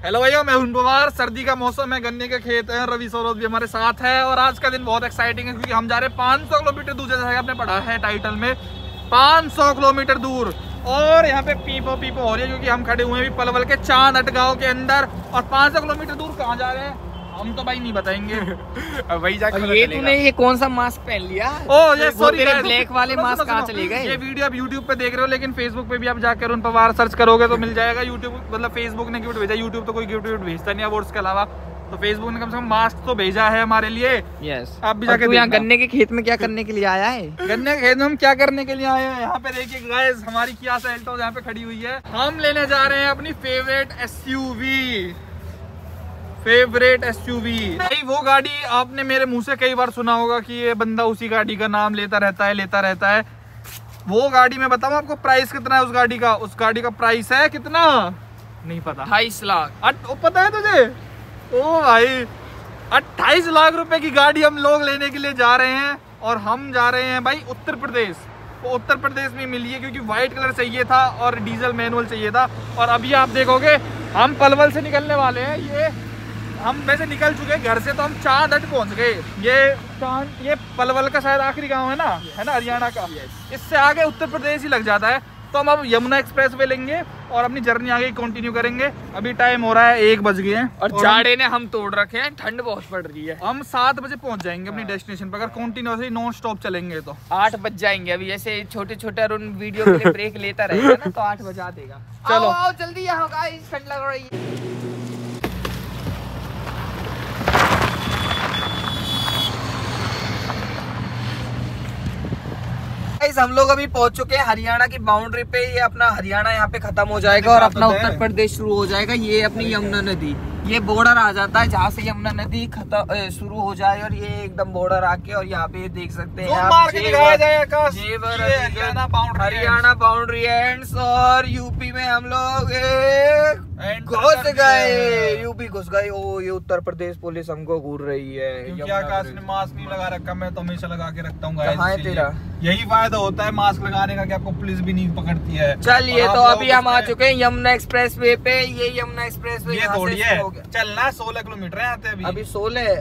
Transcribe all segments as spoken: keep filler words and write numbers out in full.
Hello भैया, मैं हूं पवार। सर्दी का मौसम है, गन्ने के खेत हैं, रवि सौरभ भी हमारे साथ है और आज का दिन बहुत एक्साइटिंग है क्योंकि हम जा रहे हैं पाँच सौ किलोमीटर दूर, जैसा आपने पढ़ा है टाइटल में, पाँच सौ किलोमीटर दूर। और यहाँ पे पीपो पीपो हो रही है क्योंकि हम खड़े हुए हैं पलवल के चांद अट गांव के अंदर। और पाँच सौ किलोमीटर दूर कहाँ जा रहे हैं हम तो भाई नहीं बताएंगे। वही जाकर ये तूने ये कौन सा मास्क पहन लिया? ओ ये सॉरी, ब्लैक वाले मास्क कहाँ चले गए? ये वीडियो आप यूट्यूब पे देख रहे हो, लेकिन फेसबुक पे भी आप जाकर उन पवार सर्च करोगे तो मिल जाएगा। यूट्यूब मतलब फेसबुक ने गिफ्ट भेजा, यूट्यूब तो कोई गिफ्ट गिफ्ट भेजता नहीं है और उसके अलावा, तो फेसबुक ने कम से कम मास्क तो भेजा है हमारे लिए। यस, आप भी जाके यहाँ गन्ने के खेत में क्या करने के लिए आया है? गन्ने के खेत में हम क्या करने के लिए आए हैं? यहाँ पे देखिए गाइस, हमारी किया सेल्टोस यहाँ पे खड़ी हुई है। हम लेने जा रहे हैं अपनी फेवरेट एसयूवी, फेवरेट एसयूवी। भाई वो गाड़ी आपने मेरे मुंह से कई बार सुना होगा कि ये बंदा उसी गाड़ी का नाम लेता रहता है लेता रहता है वो गाड़ी मैं बताऊं आपको प्राइस कितना है उस गाड़ी का? उस गाड़ी का प्राइस है कितना नहीं पता, अट्ठाईस लाख। पता है तुझे? ओ भाई, अट्ठाईस लाख रुपए की गाड़ी हम लोग लेने के लिए जा रहे हैं और हम जा रहे हैं भाई उत्तर प्रदेश। तो उत्तर प्रदेश में मिली है क्योंकि व्हाइट कलर चाहिए था और डीजल मैनुअल चाहिए था। और अभी आप देखोगे हम पलवल से निकलने वाले हैं। ये हम वैसे निकल चुके घर से, तो हम चांद अट पहुंच गए। ये चांद, ये पलवल का शायद आखिरी गांव है ना, है ना, हरियाणा का। इससे आगे उत्तर प्रदेश ही लग जाता है। तो हम अब यमुना एक्सप्रेस वे लेंगे और अपनी जर्नी आगे कंटिन्यू करेंगे। अभी टाइम हो रहा है एक बज गए हैं और जाड़े ने हम तोड़ रखे हैं, ठंड बहुत पड़ रही है। हम सात बजे पहुंच जाएंगे अपनी डेस्टिनेशन पर, अगर कंटिन्यूअसली नॉन स्टॉप चलेंगे तो आठ बज जाएंगे। अभी ऐसे छोटे छोटे अरुण वीडियो के लिए ब्रेक लेता रहेगा ना, तो आठ बजा देगा। चलो आओ, आओ जल्दी यहाँ, गाइस ठंड लग रही है। हम लोग अभी पहुंच चुके हैं हरियाणा की बाउंड्री पे। ये अपना हरियाणा यहाँ पे खत्म हो जाएगा और अपना उत्तर प्रदेश शुरू हो जाएगा। ये अपनी यमुना नदी, ये बॉर्डर आ जाता है जहाँ से यमुना नदी खत्म शुरू हो जाए। और ये एकदम बॉर्डर आके और यहाँ पे देख सकते हैं हरियाणा बाउंड्री एंड्स। और यूपी में हम लोग घुस गए, यूपी घुस गए। ओ ये उत्तर प्रदेश पुलिस हमको घूर रही है। आकाश ने मास्क नहीं लगा रखा, मैं तो हमेशा लगा के रखता हूँ। कहाँ है तेरा? यही फायदा होता है मास्क लगाने का कि आपको पुलिस भी नहीं पकड़ती है। चलिए, तो अभी हम आ चुके हैं यमुना एक्सप्रेस वे पे। ये यमुना एक्सप्रेस वे थोड़ी है, चलना सोलह किलोमीटर है आते अभी अभी सोलह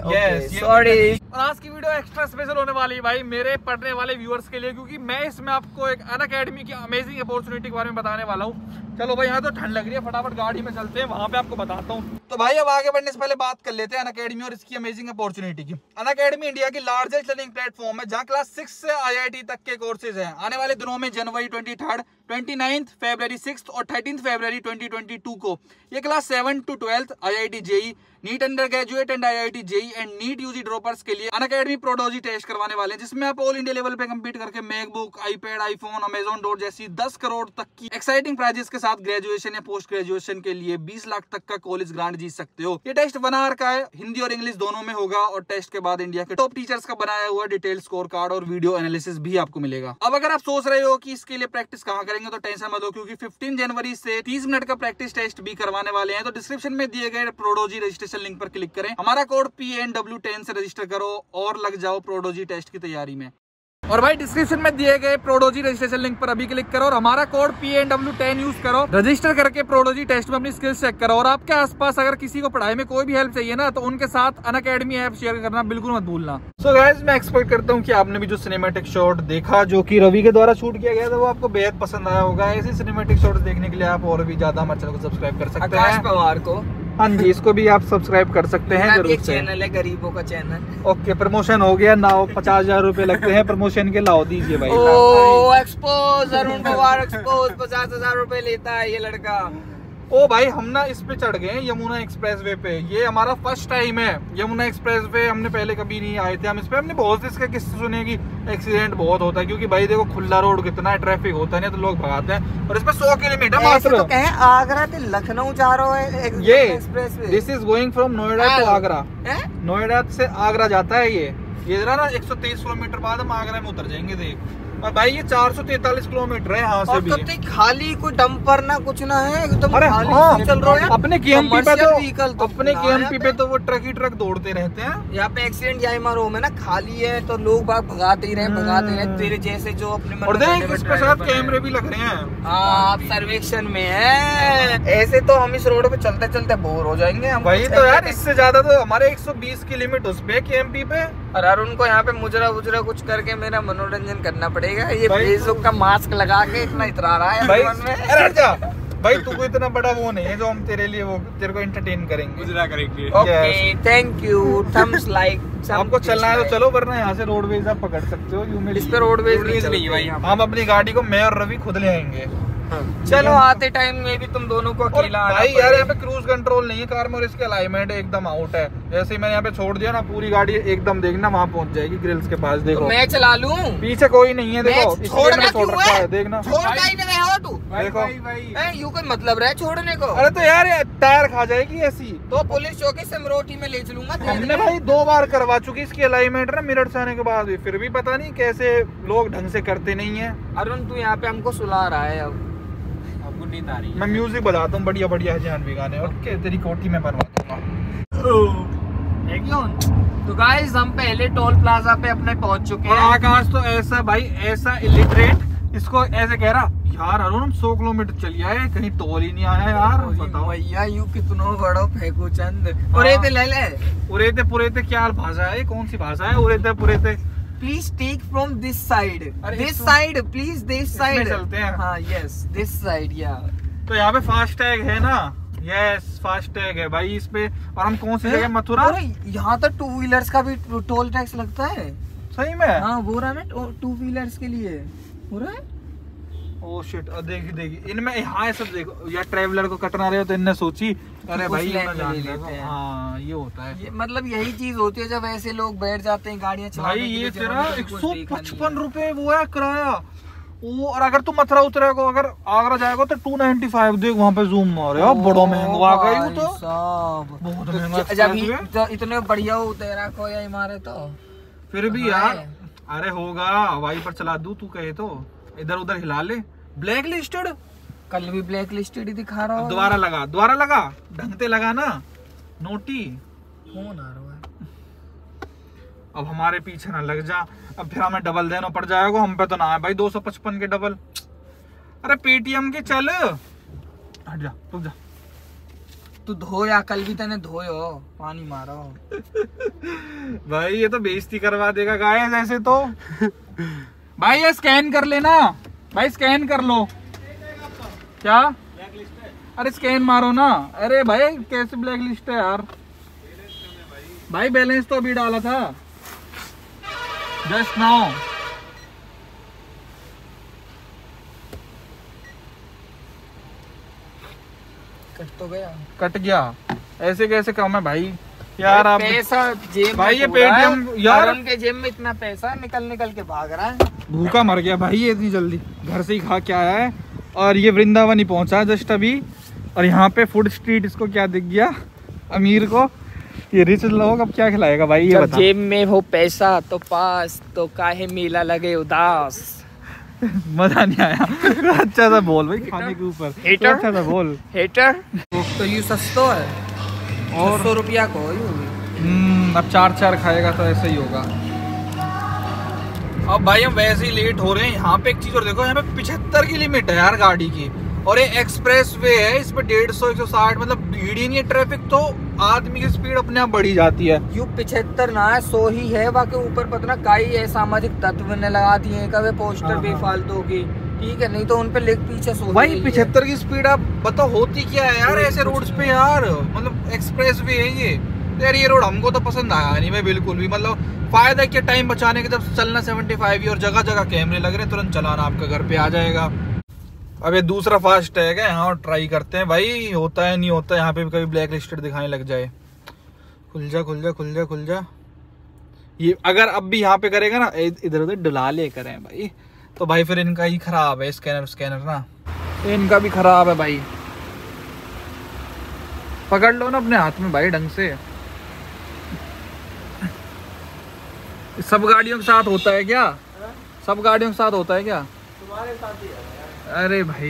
सॉरी। और आज की वीडियो एक्स्ट्रा स्पेशल होने वाली है भाई मेरे पढ़ने वाले व्यूअर्स के लिए, क्योंकि मैं इसमें आपको एक अनअकैडमी की अमेजिंग अपॉर्चुनिटी के बारे में बताने वाला हूँ। चलो भाई, यहाँ तो ठंड लग रही है, फटाफट गाड़ी में चलते हैं, वहाँ पे आपको बताता हूँ। तो भाई अब आगे बढ़ने से पहले बात कर लेते हैं अनअकैडमी और इसकी अमेजिंग अपॉर्चुनिटी की। अनअकैडमी इंडिया की लार्जेस्ट लर्निंग प्लेटफॉर्म है जहाँ क्लास सिक्स से आई आई टी तक के कोर्सेज हैं। आने वाले दिनों में जनवरी ट्वेंटी थर्ड ट्वेंटी नाइन्थ फरवरी सिक्स्थ और थर्टीन फरवरी ट्वेंटी ट्वेंटी टू को ये class seven to twelfth I I T JEE, NEET under graduate and I I T JEE and NEET UG droppers के लिए अनअकैडमी प्रोडोजी टेस्ट करवाने वाले हैं, जिसमें आप ऑल इंडिया लेवल पे कंपीट करके MacBook, iPad, iPhone, Amazon door जैसी दस करोड़ तक की एक्साइटिंग प्राइजेस के साथ ग्रेजुएशन या पोस्ट ग्रेजुएशन के लिए बीस लाख तक का कॉलेज ग्रांट जीत सकते हो। ये टेस्ट वन आवर का है, हिंदी और इंग्लिश दोनों में होगा और टेस्ट के बाद इंडिया के टॉप टीचर्स का बनाया हुआ डिटेल स्कोर कार्ड और वीडियो एनालिसिस भी आपको मिलेगा। अब अगर आप सोच रहे हो कि इसके लिए प्रैक्टिस कहाँ करेंगे, तो टेंशन मत लो, क्योंकि पंद्रह जनवरी से तीस मिनट का प्रैक्टिस टेस्ट भी करवाने वाले हैं। तो डिस्क्रिप्शन में दिए गए प्रोडोजी रजिस्ट्रेशन लिंक पर क्लिक करें, हमारा code P N W ten से रजिस्टर करो और लग जाओ प्रोडोजी टेस्ट की तैयारी में। और भाई डिस्क्रिप्शन में दिए गए प्रोडोजी रजिस्ट्रेशन लिंक पर अभी क्लिक करो और हमारा code P N W ten use करो, रजिस्टर करके प्रोडोजी टेस्ट में अपनी स्किल्स चेक करो। और आपके आसपास अगर किसी को पढ़ाई में कोई भी हेल्प चाहिए ना, तो उनके साथ अनअकैडमी ऐप शेयर करना बिल्कुल मत भूलना। सो गाइस, मैं एक्सपेक्ट करता हूँ कि आपने भी जो सिनेमैटिक शॉट देखा जो कि रवि के द्वारा शूट किया गया था, वो आपको बेहद पसंद आया होगा। ऐसे सिनेमैटिक शॉट्स देखने के लिए आप और भी ज्यादा हमारे चैनल को सब्सक्राइब कर सकते हैं। आकाश पवार को, हाँ जी, इसको भी आप सब्सक्राइब कर सकते हैं जरूर से। चैनल है गरीबों का चैनल। ओके, प्रमोशन हो गया ना, पचास हजार रूपए लगते हैं प्रमोशन के, लाओ दीजिए भाई। ओ एक्सपोज, अरुण पवार एक्सपोज, पचास हजार रूपए लेता है ये लड़का। ओ भाई, हम ना इस पे चढ़ गए यमुना एक्सप्रेस वे पे। ये हमारा फर्स्ट टाइम है यमुना एक्सप्रेस वे, हमने पहले कभी नहीं आए थे हम इस पे। हमने बहुत से इसके किस्से सुने कि एक्सीडेंट बहुत होता है, क्योंकि भाई देखो खुला रोड कितना है, ट्रैफिक होता है, तो लोग भगाते हैं। और इस पे सौ किलोमीटर मात्र। तो कहें आगरा से लखनऊ जा रहा है ये express way. This is going from Noida to Agra. Noida से आगरा जाता है ये। ये जरा ना एक सौ तेईस किलोमीटर बाद हम आगरा में उतर जाएंगे। देख और भाई ये चार सौ तैतालीस किलोमीटर है यहाँ से भी। तो खाली कोई डंपर ना कुछ ना है, एकदम अरे खाली हाँ, चल रहा है। अपने केएमपी पे तो, तो अपने केएमपी पे तो वो ट्रक ही ट्रक दौड़ते रहते हैं। यहाँ पे एक्सीडेंट यही मारो में ना खाली है तो लोग बाग भगाते ही रहे भगाते रहे तेरे जैसे जो अपने और देख इसके साथ कैमरे भी लग रहे हैं। आप सर्वेक्षण में है, ऐसे तो हम इस रोड पे चलते चलते बोर हो जाएंगे हम। वही तो यार, इससे ज्यादा तो हमारे एक सौ बीस की लिमिट उस पे केएमपी पे। और यार उनको यहाँ पे मुजरा वुजरा कुछ करके मेरा मनोरंजन करना पड़ेगा। ये फेसबुक का मास्क लगा के इतना इतरा रहा है भाई, में। अरे जा भाई, तू को इतना बड़ा वो नहीं है जो हम तेरे लिए वो तेरे को एंटरटेन करेंगे, मुजरा करेंगे। Okay thank you, thumbs like. आपको चलना है तो चलो, वरना यहाँ से रोडवेज आप पकड़ सकते हो। यू में इस पे रोडवेज नहीं भाई, हम अपनी गाड़ी को मैं और रवि खुद ले आएंगे। चलो आते टाइम में भी तुम दोनों को अकेला आना भाई यार यहाँ पे क्रूज कंट्रोल नहीं है कार में और इसके अलाइनमेंट एकदम आउट है। जैसे ही मैंने यहाँ पे छोड़ दिया ना, पूरी गाड़ी एकदम देखना वहाँ पहुँच जाएगी ग्रिल्स के पास। देखो तो मैं चला लूं, पीछे कोई नहीं है, देखो इसलिए मैंने छोड़ रखा है। देखना तू देखो, यू कोई मतलब रहा है छोड़ने को? अरे तो यार टायर खा जाएगी ऐसी। तो पुलिस चौकी से मरोठी में ले चलूंगा। हमने भाई दो बार करवा चुकी इसकी अलाइनमेंट ना मिरर से आने के बाद भी, फिर भी पता नहीं कैसे लोग ढंग से करते नहीं है। अरुण तू यहाँ पे हमको सुला रहा है, अब नींद आ रही है। मैं म्यूजिक बजाता हूँ बढ़िया बढ़िया जानवी गाने, ओके तेरी कोठी में बनवा दूंगा। तो गाइस हम पहले टोल प्लाजा पे अपने पहुंच चुके हैं। आकाश तो ऐसा भाई ऐसा इलिटरेट, इसको ऐसे कह रहा यार अरुण हम सौ किलोमीटर चलिए आए, कहीं टोल ही नहीं आया यार। बताओ भैया यू कितना बड़ा फेंकू चंद। उरेते ले ले, उरेते पुरेते क्या भाषा है, कौन सी भाषा है उरेते पुरेते? Please take from this side, this side please, this side चलते हैं। हाँ यस दिस साइड या। तो यहाँ पे फास्ट टैग है ना? यस फास्ट टैग है भाई इस पे। और हम कौन सी जगह, मथुरा? यहाँ तो टू व्हीलर्स का भी टोल टैक्स लगता है। सही में? हाँ वो रहा ना टू व्हीलर्स के लिए हो रहा है। ओ शिट, देखी देखी इनमें यहाँ सब देखो यार, ट्रेवलर को कटना रहे हो तो इनने सोची अरे भाई ये हाँ ये होता है। ये मतलब यही चीज होती है जब ऐसे लोग बैठ जाते हैं गाड़ियाँ चलाने। भाई ये तेरा एक सौ पचपन रुपए वो है किराया वो। और अगर तू मथुरा उतरेगा, अगर आगरा जाएगा तो टू नाइनटी फाइव। देख वहाँ पे जूम मार रहे हो, बड़ा महंगा आ गया तो बहुत महंगा। जब इतने बढ़िया उतरा को या मारे तो फिर भी यार, अरे होगा हवाई पर चला दूं तू कहे तो, इधर उधर हिला ले। ब्लैक लिस्टेड, कल भी ब्लैक लिस्टेड ही दिखा रहा हूँ। दोबारा लगा दोबारा लगा ढंग से लगा ना, नोटी कौन आ रहा है? अब हमारे पीछे ना लग जा, अब फिर हमें डबल देना पड़ जाएगा। हम पे तो ना है भाई दो सौ पचपन के डबल। अरे पेटीएम के चल, हट जा रुक जा। तू धोया, कल भी तने धोयो पानी मारा भाई ये तो बेइज्जती करवा देगा गाइस ऐसे तो। भाई ये स्कैन कर लेना भाई, स्कैन कर लो। क्या? अरे स्कैन मारो ना। अरे भाई कैसे ब्लैक लिस्ट है यार? भाई बैलेंस तो अभी डाला था जस्ट नाउ। कट तो गया, कट गया ऐसे कैसे कम है भाई यार? आप पैसा जेब भाई ये पेटीएम यार, उनके जेब में इतना पैसा निकल निकल के भाग रहा है। भूखा मर गया भाई ये इतनी जल्दी, घर से ही खा के आया है। और ये वृंदावन ही पहुंचा जस्ट अभी। और यहाँ पे फूड स्ट्रीट इसको क्या दिख गया अमीर को, ये रिच लोग अब क्या खिलाएगा भाई ये बता। जेब में हो पैसा तो पास तो काहे मेला लगे उदास। मजा नहीं आया। अच्छा सा बोल भाई, खाने के ऊपर हेटर, अच्छा सा बोल। हेटर तो यू सस्तो है और सौ रुपया को हम्म अब चार चार खाएगा तो ऐसा ही होगा। अब भाई हम वैसे ही लेट हो रहे हैं। यहाँ पे एक चीज और देखो, यहाँ पे पिछहत्तर की लिमिट है यार गाड़ी की, और ये एक्सप्रेस वे है, इस पे डेढ़ सौ एक सौ साठ, मतलब भीड़ ही नहीं है ट्रैफिक, तो आदमी की स्पीड अपने आप बढ़ी जाती है। यू पिछहत्तर ना है, सौ ही है। बाकी ऊपर पता कई है सामाजिक तत्व ने लगा दिए हैं कभी पोस्टर बेफालतू की, ठीक है, नहीं तो उन पे लिख पीछे सौ। भाई पिछहत्तर की स्पीड आप बताओ होती क्या है यार ऐसे रोड्स पे यार? मतलब एक्सप्रेस वे है ये यार, ये रोड हमको तो पसंद आया नहीं मैं बिल्कुल भी। मतलब फायदा क्या टाइम बचाने के, जब चलना पचहत्तर ही और जगह जगह कैमरे लग रहे हैं, तुरंत चलाना आपका घर पे आ जाएगा। अब ये दूसरा फास्ट टैग है, यहाँ ट्राई करते हैं भाई होता है नहीं होता। यहाँ पे भी कभी ब्लैक लिस्टेड दिखाने लग जाए। खुल जा खुल जा खुल जा खुल जा। ये अगर अब भी यहाँ पे करेगा ना, इधर उधर डुला ले करें भाई, तो भाई फिर इनका ही खराब है स्कैनर स्कैनर ना, इनका भी खराब है भाई। पकड़ लो ना अपने हाथ में भाई ढंग से। सब गाड़ियों के साथ होता है क्या? सब गाड़ियों के साथ होता है क्या? तुम्हारे साथ ही है। अरे भाई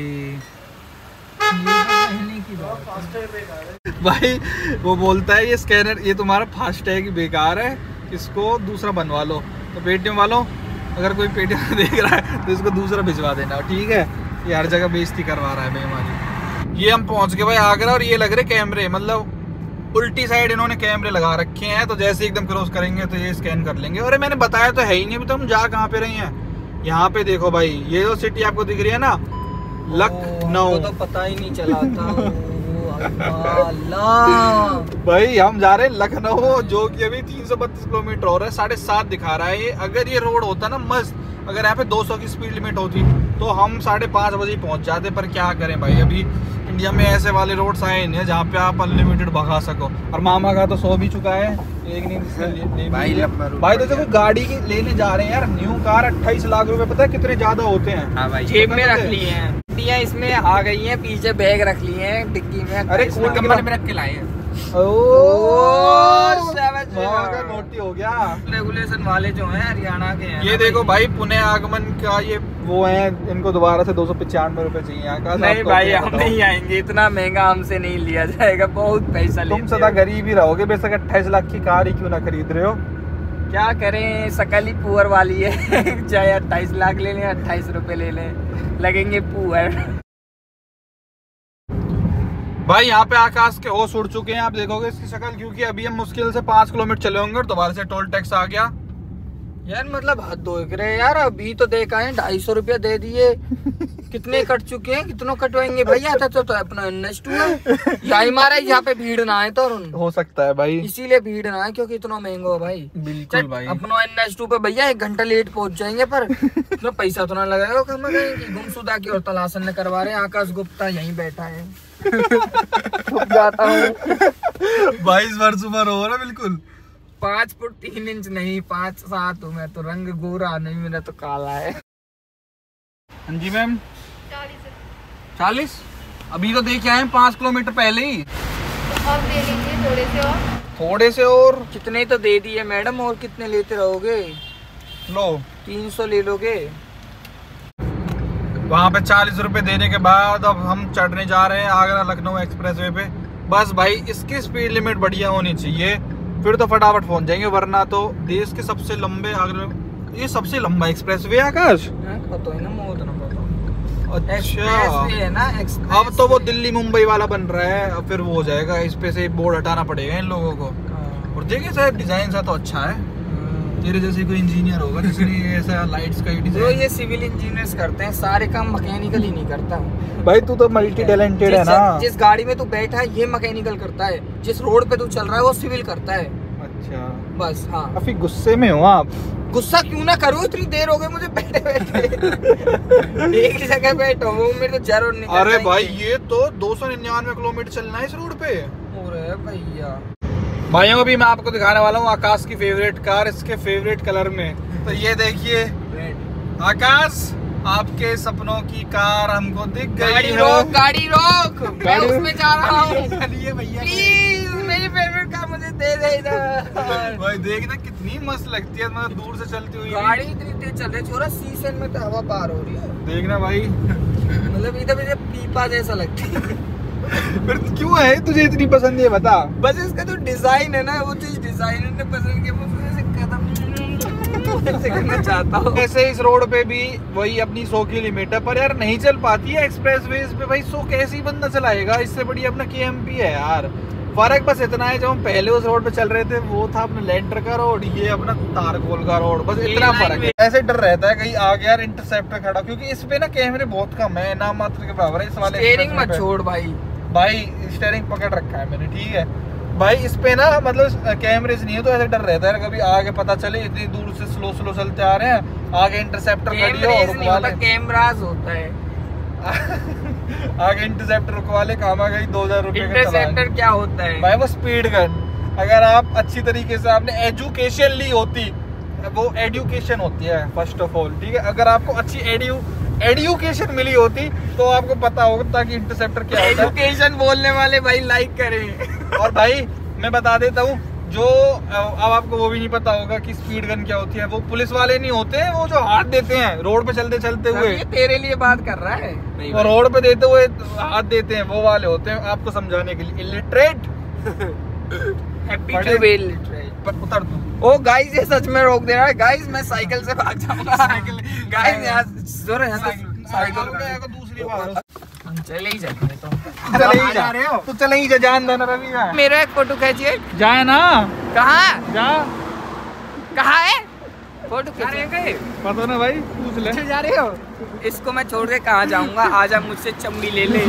ये की बात। भाई वो बोलता है ये स्कैनर, ये तुम्हारा फास्टैग बेकार है, इसको दूसरा बनवा लो। तो पेटीएम वालों, अगर कोई पेटीएम देख रहा है तो इसको दूसरा भिजवा देना, ठीक है? ये हर जगह बेइज्जती करवा रहा है भाई हमारी। ये हम पहुंच गए भाई आगरा, और ये लग रहे कैमरे, मतलब उल्टी साइड इन्होंने कैमरे लगा रखे हैं, तो जैसे एकदम क्रॉस करेंगे तो ये स्कैन कर लेंगे। और मैंने बताया तो है ही नहीं, अभी तो हम जा कहाँ पे रहे हैं। यहाँ पे देखो भाई, ये जो सिटी आपको दिख रही है ना, लखनऊ, तो पता ही नहीं चला था। अल्लाह भाई हम जा रहे हैं लखनऊ, जो कि अभी तीन सौ बत्तीस किलोमीटर हो रहा है, साढ़े सात दिखा रहा है ये। अगर ये रोड होता ना मस्त, अगर यहाँ पे दो सौ की स्पीड लिमिट होती तो हम साढ़े पाँच बजे पहुंच जाते, पर क्या करें भाई, अभी इंडिया में ऐसे वाले रोड्स आए नहीं है जहाँ पे आप अनलिमिटेड भगा सको। और मामा का तो सौ भी चुका है, एक नहीं, नहीं भाई भाई तो देखो गाड़ी की लेने जा रहे हैं यार, न्यू कार अट्ठाईस लाख रुपए, पता है कितने ज्यादा होते हैं? हाँ भाई, जेब में रख लिए हैं, इसमें आ गई हैं, पीछे बैग रख लिए हैं डिक्की में, अरे कम्बल में रख के लाए हैं। नोटी हो गया। रेगुलेशन वाले जो हैं हरियाणा के हैं। ये देखो भाई, पुणे आगमन का ये वो है, इनको दोबारा से दो सौ पचानवे रुपए चाहिए यहाँ का। नहीं भाई हम नहीं आएंगे, इतना महंगा हमसे नहीं लिया जाएगा, बहुत पैसा तुम सदा गरीब ही रहोगे, बेशक अट्ठाईस लाख की कार ही क्यों ना खरीद रहे हो। क्या करें, सकल ही पुअर वाली है। चाहे अट्ठाईस लाख ले लें, अट्ठाईस रुपए ले लें, लगेंगे पुअर। भाई यहाँ पे आकाश के होश उड़ चुके हैं, आप देखोगे इसकी शक्ल, क्योंकि अभी हम मुश्किल से पाँच किलोमीटर चले होंगे और दोबारा से टोल टैक्स आ गया यार। मतलब हद हो रहे यार, अभी तो देखा है ढाई सौ रुपया दे दिए, कितने कट चुके हैं, कितनों कटवाएंगे भैया? तो, तो, तो अपना एन एच टू है, यही मारा यहाँ पे भीड़ ना आए तो हो सकता है भाई, इसीलिए भीड़ ना आए, क्योंकि इतना महंगा हो भाई। बिल्कुल भाई, अपना एन एच टू पे भैया एक घंटा लेट पहुंच जाएंगे, पर इतना पैसा तो ना लगेगा। गुमशुदा की और तलाशन ने करवा रहे हैं, आकाश गुप्ता यहीं बैठा है। जाता हूँ बाईस वर्ष उम्र हो रहा, बिल्कुल पाँच फुट तीन इंच नहीं, पाँच सात हूँ मैं तो, रंग गोरा नहीं, मेरा तो काला है। हाँ जी मैम, चालीस अभी तो देख आए पाँच किलोमीटर पहले ही। अब दे लीजिए थोड़े से और। थोड़े से और कितने तो दे दिए मैडम, और कितने लेते रहोगे? लो तीन सौ ले लोगे। वहाँ पे चालीस रुपए देने के बाद अब हम चढ़ने जा रहे हैं आगरा लखनऊ एक्सप्रेसवे पे। बस भाई इसकी स्पीड लिमिट बढ़िया होनी चाहिए, फिर तो फटाफट पहुंच जाएंगे, वरना तो देश के सबसे लंबे आगरा, ये सबसे लंबा एक्सप्रेसवे है आकाश। पता है ना, मुझे तो ना पता। अच्छा है ना, अब तो वो दिल्ली मुंबई वाला बन रहा है, अब फिर वो हो जाएगा, इस पे से बोर्ड हटाना पड़ेगा इन लोगों को। और देखिए शायद डिजाइन सा तो अच्छा है, तेरे जैसे कोई इंजीनियर होगा जिसने ऐसा लाइट्स का डिजाइन। तो ये सिविल इंजीनियर्स करते हैं, सारे काम मैकेनिकल ही नहीं करता भाई। तू तो मल्टी टैलेंटेड है ना। जिस गाड़ी में तू बैठा है ये मैकेनिकल करता है, जिस रोड पे तू चल रहा है वो सिविल करता है। अच्छा बस। हाँ काफी गुस्से में हो आप। गुस्सा क्यों ना करो, इतनी देर हो गई मुझे बैठे बैठे। एक ही जगह बैठा हूँ, मेरे तो जरूर नहीं। अरे भाई ये तो दो सौ निन्यानवे किलोमीटर चलना है इस रोड पे। अरे भैया भाइयों अभी मैं आपको दिखाने वाला हूँ आकाश की फेवरेट कार, इसके फेवरेट कलर में। तो ये देखिए आकाश, आपके सपनों की कार हमको दिख गई। गाड़ी रोक, गाड़ी रोक, मैं उसमें जा रहा हूँ। चलिए भैया प्लीज मेरी फेवरेट कार मुझे दे दे इधर। भाई देखना कितनी मस्त लगती है, मतलब दूर से चलती हुई गाड़ी इतनी तेज चल रही है, छोरा शीशे में तो हवा पार हो रही है। देखना भाई, मतलब इधर मुझे पीपा जैसा लगता है। फिर क्यों है तुझे इतनी पसंद है बता? बस इसका जो डिजाइन है ना, वो चीज डिजाइनर ने पसंद किया, मुझे ऐसे कदम ऐसे करना चाहता हूँ। ऐसे इस रोड पे भी वही अपनी सौ की लिमिट है, पर यार नहीं चल पाती है एक्सप्रेसवेज पे भाई। सौ कैसे ही बंदा चलाएगा, इससे बड़ी अपना के एम पी है यार। फर्क बस इतना है, जब हम पहले उस रोड पे चल रहे थे वो था अपना लैंडर का रोड, ये अपना तारकोल का रोड, बस इतना फर्क है। ऐसे डर रहता है कहीं आ गया यार इंटरसेप्टर खड़ा, क्योंकि इस पे ना कैमरे बहुत कम है, नाम मात्र के बराबर है इस वाले। स्टीयरिंग मत छोड़ भाई। भाई स्टीयरिंग पकड़ रखा है मैंने, ठीक है भाई। इस पे ना मतलब कैमरेज नहीं है, तो ऐसे डर रहता है कभी आगे पता चले इतनी दूर से स्लो स्लो चलते आ रहे हैं, आगे इंटरसेप्टर खड़ी हो रुकवा ले। कैमराज होता है आगे इंटरसेप्टर रुकवा ले, काम आ गई दो हजार रुपए। इंटरसेप्टर क्या होता है भाई? वो स्पीड गन। अगर आप अच्छी तरीके से आपने एजुकेशन ली होती, वो एडुकेशन होती है फर्स्ट ऑफ ऑल, ठीक है। अगर आपको अच्छी एडु एडुकेशन मिली होती तो आपको पता होता कि इंटरसेप्टर क्या होता है। एजुकेशन बोलने वाले भाई लाइक करें। और भाई मैं बता देता हूँ, जो अब आपको वो भी नहीं पता होगा कि स्पीड गन क्या होती है, वो पुलिस वाले नहीं होते हैं, वो जो हाथ देते हैं रोड पे चलते चलते हुए। ये तेरे लिए बात कर रहा है, वो रोड पे देते हुए हाथ देते हैं, वो वाले होते हैं। आपको समझाने के लिए illiterate. Happy to be illiterate. उतर तू। ओ गाइस, ये सच में रोक दे रहा है। गाइस मैं साइकिल से भाग जाऊंगा। साइकिल गाइस यहाँ जोर यहाँ से साइकिल दूसरी बार चले ही जाएंगे तो चले ही जा रहे हो तो चले ही जा, जान देना रवि। मेरा एक फोटो खींचिए। जाए ना। कहाँ जा कहाँ है फोटो खींचिए? पता ना भाई, पूछ ले। जा रहे हो? इसको मैं छोड़ के कहाँ जाऊंगा? आजा मुझसे चम्मी ले ले।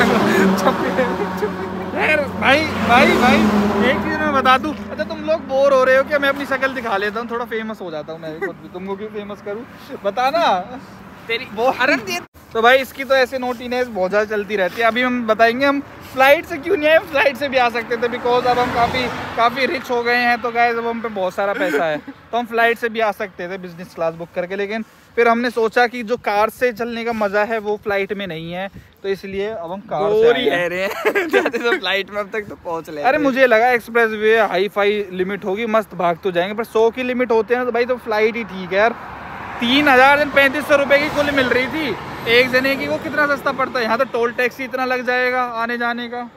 भाई भाई भाई एक चीज मैं बता दूं, अच्छा तुम लोग बोर हो रहे हो कि मैं अपनी शक्ल दिखा लेता हूँ, थोड़ा फेमस हो जाता हूँ मैं खुद भी, तुमको क्यों फेमस करूँ बताना तेरी वो। अरे तो भाई इसकी तो ऐसे नोटीनेस बहुत ज़्यादा चलती रहती है। अभी हम बताएंगे हम फ्लाइट से क्यों नहीं आए, फ्लाइट से भी आ सकते थे, बिकॉज अब हम काफ़ी काफ़ी रिच हो गए हैं। तो गाइस अब हम पे बहुत सारा पैसा है, तो हम फ्लाइट से भी आ सकते थे बिजनेस क्लास बुक करके, लेकिन फिर हमने सोचा कि जो कार से चलने का मजा है वो फ्लाइट में नहीं है, तो इसलिए अब हम कार से आए हैं। रहे हैं जाते तो फ्लाइट में अब तक तो पहुंच ले। अरे मुझे लगा express way hi fi limit होगी, मस्त भाग तो जाएंगे, पर सौ की लिमिट होते हैं तो भाई तो फ्लाइट ही ठीक है यार। तीन हजार दिन पैंतीस सौ रुपए की कुल मिल रही थी एक जने की, वो कितना सस्ता पड़ता है। यहाँ तो टोल टैक्स ही इतना लग जाएगा आने जाने का।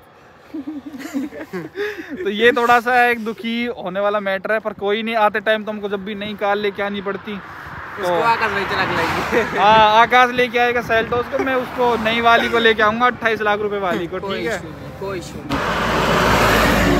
तो ये थोड़ा सा एक दुखी होने वाला मैटर है, पर कोई नहीं, आते टाइम तो हमको जब भी नई कार लेके आनी पड़ती तो आकाश भाई चला के हाँ आकाश लेके आएगा सेल्टोस को, मैं उसको नई वाली को लेके आऊंगा अट्ठाईस लाख रुपए वाली को। ठीक है कोई इशू नहीं।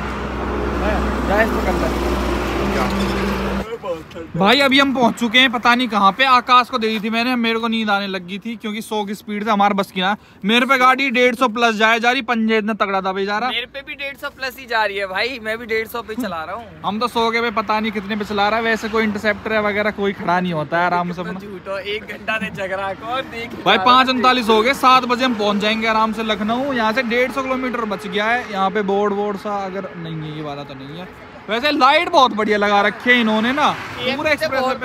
भाई अभी हम पहुंच चुके हैं पता नहीं कहाँ पे। आकाश को दे दी थी मैंने, मेरे को नींद आने लगी थी क्योंकि सौ की स्पीड से हमारे बस की ना। मेरे पे गाड़ी डेढ़ सौ प्लस जाए जा रही, पंजे इतना तगड़ा दबे जा रहा। मेरे पे भी डेढ़ सौ प्लस ही जा रही है भाई, मैं भी डेढ़ सौ पे चला रहा हूँ। हम तो सौ के पे पता नहीं कितने पे चला रहा है। वैसे कोई इंटरसेप्टर है वगैरह कोई खड़ा नहीं होता है, आराम से झूठो एक घंटा ने झगड़ा को देख भाई। पाँच उनतालीस हो गए, सात बजे हम पहुंच जाएंगे आराम से लखनऊ। यहाँ से डेढ़ सौ किलोमीटर बच गया है। यहाँ पे बोर्ड बोर्ड सा अगर नहीं है, ये वाला तो नहीं है। वैसे लाइट बहुत बढ़िया लगा रखी है इन्होंने ना पूरा एक्सप्रेस पे।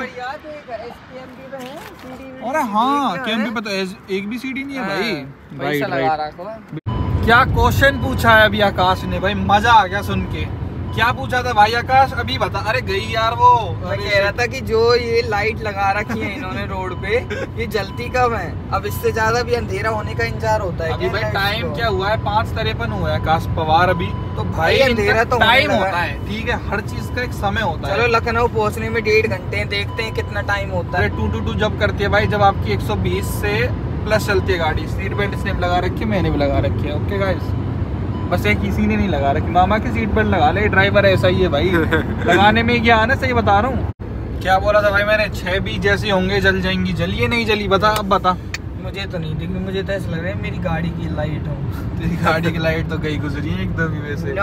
अरे हाँ केएमपी पे तो एक भी सीट ही नहीं है भाई। Right right. क्या क्वेश्चन पूछा है अभी आकाश ने भाई, मजा आ गया सुन के। क्या पूछा था भाई आकाश अभी बता। अरे गई यार वो मैं कह रहा था कि जो ये लाइट लगा रखी है इन्होंने रोड पे, ये जलती कब है? अब इससे ज्यादा भी अंधेरा होने का इंतजार होता है। अभी भाई टाइम क्या हुआ है, पाँच तिरपन हुआ है आकाश पवार अभी। तो भाई अंधेरा तो टाइम होता है, ठीक है, हर चीज का एक समय होता है। चलो लखनऊ पहुंचने में डेढ़ घंटे हैं, देखते हैं कितना टाइम होता है। टू टू टू जब करती है भाई, जब आपकी एक सौ बीस से प्लस चलती है गाड़ी। सीट बेल्ट इसने लगा रखी है, मैंने भी लगा रखी है। ओके गाइस, बस एक किसी ने नहीं लगा रखी। मामा की सीट बेल्ट लगा ले, ड्राइवर ऐसा ही है भाई। लगाने में क्या है ना, सही बता रहा हूँ। क्या बोला था भाई मैंने, छह बीस जैसे होंगे जल जाएंगी। जलिए नहीं जली, बता अब बता। मुझे तो नहीं दिख रही, मुझे तो ऐसा लग रहा है मेरी गाड़ी की लाइट हो। तेरी गाड़ी की लाइट तो गई गुजरी है एकदम ही वैसे।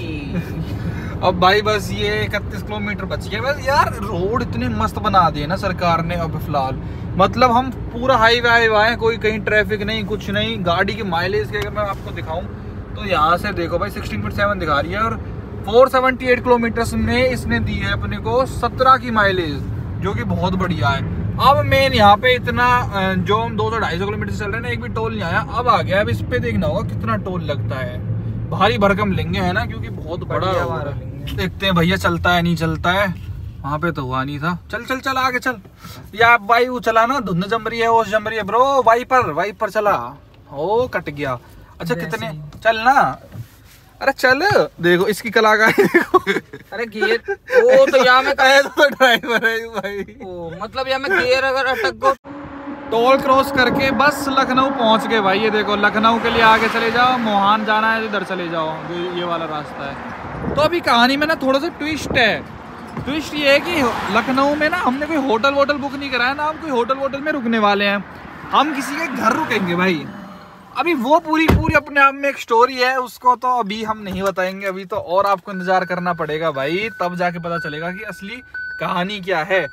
अब भाई बस ये इकतीस किलोमीटर बच गया बस। यार रोड इतने मस्त बना दिए ना सरकार ने अब फिलहाल, मतलब हम पूरा हाईवे हाईवे आए, कोई कहीं ट्रैफिक नहीं कुछ नहीं। गाड़ी की माइलेज की अगर मैं आपको दिखाऊं तो यहाँ से देखो भाई सोलह पॉइंट सात दिखा रही है, और चार सौ अठहत्तर किलोमीटर में इसने दी है अपने को सत्रह की माइलेज, जो कि बहुत बढ़िया है। अब मेन यहाँ पे इतना जो हम दो सौ ढाई सौ किलोमीटर चल रहे हैं ना, एक भी टोल नहीं आया। अब आ गया, अब इस पे देखना होगा कितना टोल लगता है। भारी भरकम लेंगे है ना, क्योंकि बहुत बड़ा देखते हैं भैया चलता है नहीं चलता है। वहाँ पे तो हुआ नहीं था। चल चल चल आगे चल। या भाई वो चला ना, धुंध जम रही है, ओस जम रही है ब्रो। वाइपर वाइपर चला, ओ कट गया। अच्छा कितने चल ना, अरे चल देखो इसकी कलाकारी देखो। अरे गियर ओ तो यहाँ में तो ड्राइवर है भाई। ओ मतलब यहाँ में गियर अगर अटक गो। टोल क्रॉस करके बस लखनऊ पहुंच गए भाई। ये देखो लखनऊ के लिए आगे चले जाओ, मोहान जाना है इधर चले जाओ, ये वाला रास्ता है। तो अभी कहानी में ना थोड़ा सा ट्विस्ट है। ट्विस्ट ये है कि लखनऊ में ना हमने कोई होटल वोटल बुक नहीं कराया ना, हम कोई होटल वोटल में रुकने वाले हैं। हम किसी के घर रुकेंगे भाई। अभी वो पूरी पूरी अपने आप में एक स्टोरी है, उसको तो अभी हम नहीं बताएंगे। अभी तो और आपको इंतजार करना पड़ेगा भाई, तब जाके पता चलेगा कि असली कहानी क्या है।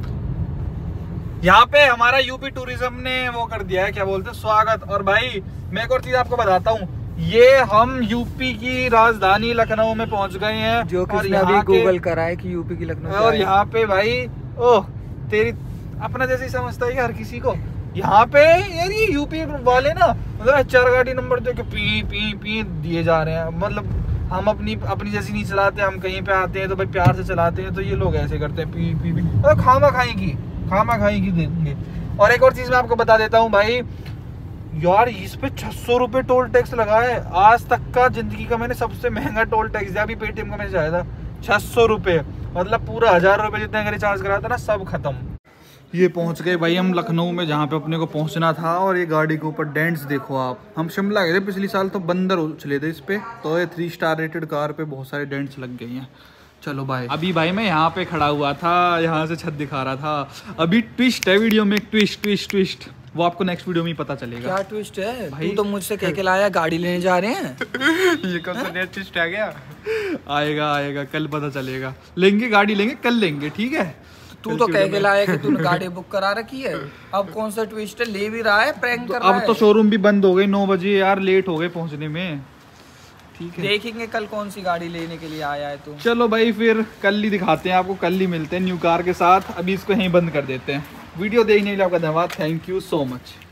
यहाँ पे हमारा यूपी टूरिज्म ने वो कर दिया है, क्या बोलते हैं, स्वागत। और भाई मैं एक और चीज आपको बताता हूँ, ये हम यूपी की राजधानी लखनऊ में पहुंच गए हैं, जो कि अभी गूगल करा है कि यूपी की लखनऊ। और यहाँ पे भाई ओह तेरी अपना जैसे ही समझता है हर किसी को। यहाँ पे यार ये यूपी वाले ना मतलब चार गाड़ी नंबर दे के पी पी पी दिए जा रहे हैं। मतलब हम अपनी अपनी जैसी नहीं चलाते, हम कहीं पे आते हैं तो भाई प्यार से चलाते हैं, तो ये लोग ऐसे करते हैं पी पी पी और खामा खाएंगी खामा खाएंगी देंगे। और एक और चीज़ मैं आपको बता देता हूँ भाई, यार इस पे छह सौ रुपये टोल टैक्स लगा है। आज तक का जिंदगी का मैंने सबसे महंगा टोल टैक्स दिया, अभी पेटीएम का मैंने जाया था छह सौ रुपये, मतलब पूरा हजार रुपये जितना अगर रिचार्ज कराया था ना सब खत्म। ये पहुंच गए भाई हम लखनऊ में, जहाँ पे अपने को पहुंचना था। और ये गाड़ी के ऊपर डेंट्स देखो आप, हम शिमला गए थे पिछले साल तो बंदर उछले थे इस पे, तो ये थ्री स्टार रेटेड कार पे बहुत सारे डेंट्स लग गई हैं। चलो भाई, अभी भाई मैं यहाँ पे खड़ा हुआ था, यहाँ से छत दिखा रहा था। अभी ट्विस्ट है वीडियो में, ट्विस्ट ट्विस्ट ट्विस्ट वो आपको नेक्स्ट वीडियो में ही पता चलेगा। क्या ट्विस्ट है भाई? तू तो मुझसे कह के लाया गाड़ी लेने जा रहे हैं। ये कौन सा नया ट्विस्ट आ गया? आएगा आएगा कल पता चलेगा। लेंगे गाड़ी लेंगे कल लेंगे, ठीक है। तू तो कह के लाया कि तूने गाड़ी बुक करा रखी है, अब कौन सा ट्विस्ट है? ले भी रहा है, प्रैंक कर रहा है। अब तो शोरूम भी बंद हो गए नौ बजे यार, लेट हो गए पहुंचने में, ठीक है। देखेंगे कल कौन सी गाड़ी लेने के लिए आया है तू। चलो भाई फिर कल ही दिखाते हैं आपको, कल ही मिलते हैं न्यू कार के साथ। अभी इसको यहीं बंद कर देते हैं। वीडियो देखने के लिए आपका धन्यवाद, थैंक यू सो मच।